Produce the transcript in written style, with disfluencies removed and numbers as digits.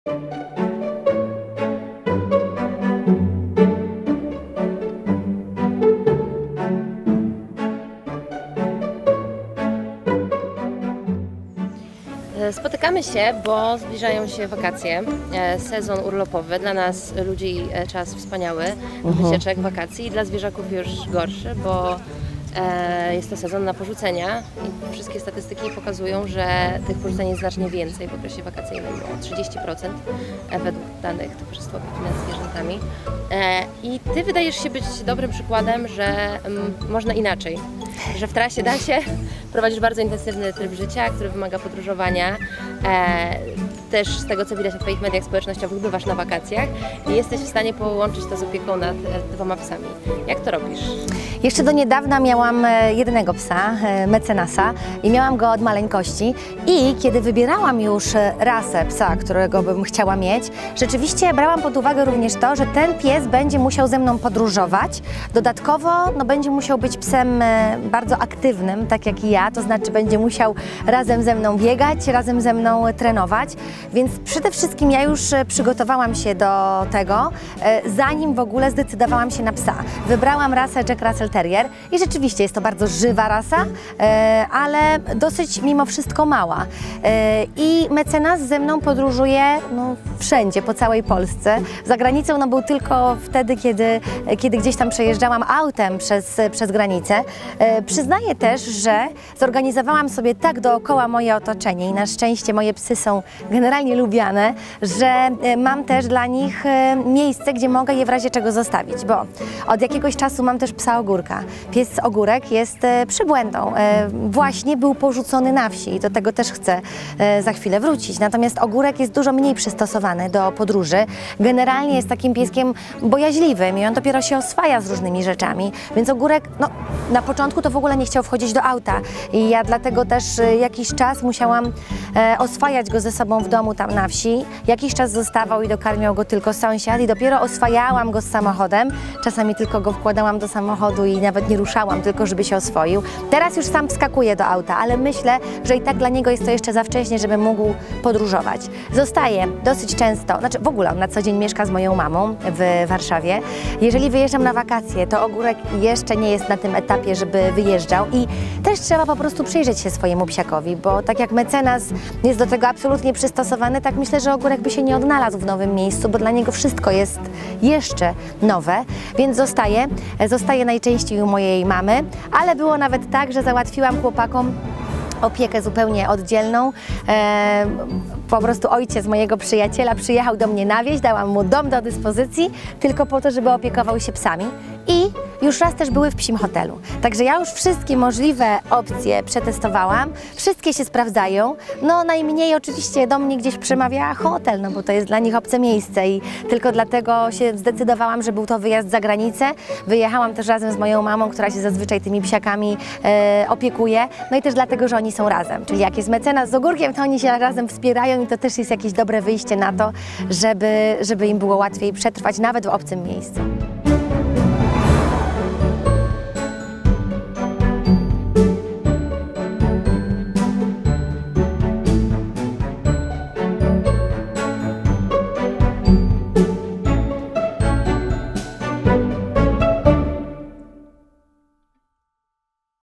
Spotykamy się, bo zbliżają się wakacje, sezon urlopowy. Dla nas ludzi czas wspaniały, wycieczek, wakacji, dla zwierzaków już gorszy, bo jest to sezon na porzucenia i wszystkie statystyki pokazują, że tych porzuceń jest znacznie więcej w okresie wakacyjnym, o 30% według danych Towarzystwa Opieki nad Zwierzętami. I Ty wydajesz się być dobrym przykładem, że można inaczej, że w trasie da się. Prowadzisz bardzo intensywny tryb życia, który wymaga podróżowania. Też z tego, co widać na Twoich mediach społecznościowych, bywasz na wakacjach i jesteś w stanie połączyć to z opieką nad 2 psami. Jak to robisz? Jeszcze do niedawna miałam jednego psa, mecenasa, i miałam go od maleńkości. I kiedy wybierałam już rasę psa, którego bym chciała mieć, rzeczywiście brałam pod uwagę również to, że ten pies będzie musiał ze mną podróżować. Dodatkowo będzie musiał być psem bardzo aktywnym, tak jak i ja, to znaczy będzie musiał razem ze mną biegać, razem ze mną trenować. Więc przede wszystkim ja już przygotowałam się do tego, zanim w ogóle zdecydowałam się na psa. Wybrałam rasę Jack Russell Terrier i rzeczywiście jest to bardzo żywa rasa, ale dosyć mimo wszystko mała. I mecenas ze mną podróżuje wszędzie, po całej Polsce. Za granicą był tylko wtedy, kiedy gdzieś tam przejeżdżałam autem przez granicę. Przyznaję też, że zorganizowałam sobie tak dookoła moje otoczenie i na szczęście moje psy są generalnie lubiane, że mam też dla nich miejsce, gdzie mogę je w razie czego zostawić, bo od jakiegoś czasu mam też psa Ogórka. Pies Ogórek jest przybłędą. Właśnie był porzucony na wsi i do tego też chcę za chwilę wrócić. Natomiast Ogórek jest dużo mniej przystosowany do podróży. Generalnie jest takim pieskiem bojaźliwym i on dopiero się oswaja z różnymi rzeczami, więc Ogórek na początku to w ogóle nie chciał wchodzić do auta i ja dlatego też jakiś czas musiałam oswajać go ze sobą w domu tam na wsi. Jakiś czas zostawał i dokarmiał go tylko sąsiad i dopiero oswajałam go z samochodem. Czasami tylko go wkładałam do samochodu i nawet nie ruszałam, tylko żeby się oswoił. Teraz już sam wskakuje do auta, ale myślę, że i tak dla niego jest to jeszcze za wcześnie, żeby mógł podróżować. Zostaje dosyć często, znaczy w ogóle on na co dzień mieszka z moją mamą w Warszawie. Jeżeli wyjeżdżam na wakacje, to Ogórek jeszcze nie jest na tym etapie, żeby wyjeżdżał i też trzeba po prostu przyjrzeć się swojemu psiakowi, bo tak jak mecenas jest do tego absolutnie przystosowany, tak myślę, że Ogórek by się nie odnalazł w nowym miejscu, bo dla niego wszystko jest jeszcze nowe, więc zostaje najczęściej u mojej mamy, ale było nawet tak, że załatwiłam chłopakom opiekę zupełnie oddzielną. Po prostu ojciec mojego przyjaciela przyjechał do mnie na wieś, dałam mu dom do dyspozycji tylko po to, żeby opiekował się psami i już raz też były w psim hotelu. Także ja już wszystkie możliwe opcje przetestowałam, wszystkie się sprawdzają. Najmniej oczywiście do mnie gdzieś przemawia hotel, bo to jest dla nich obce miejsce i tylko dlatego się zdecydowałam, że był to wyjazd za granicę. Wyjechałam też razem z moją mamą, która się zazwyczaj tymi psiakami opiekuje, i też dlatego, że oni są razem. Czyli jak jest mecenas z Ogórkiem, to oni się razem wspierają i to też jest jakieś dobre wyjście na to, żeby im było łatwiej przetrwać nawet w obcym miejscu.